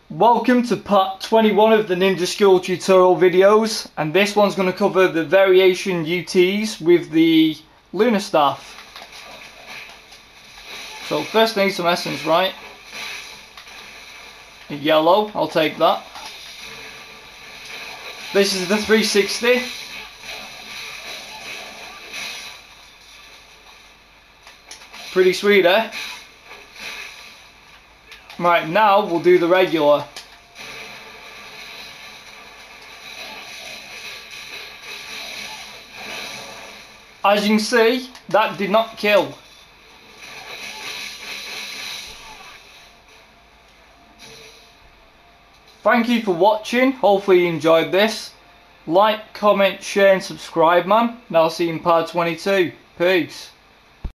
Welcome to part 21 of the Ninja Skill tutorial videos, and this one's going to cover the variation UTs with the lunar staff. So first I need some essence, right? A yellow, I'll take that. This is the 360. Pretty sweet, eh? Right, now we'll do the regular. As you can see, that did not kill. Thank you for watching, hopefully you enjoyed this. Like, comment, share and subscribe, man. And I'll see you in part 22. Peace.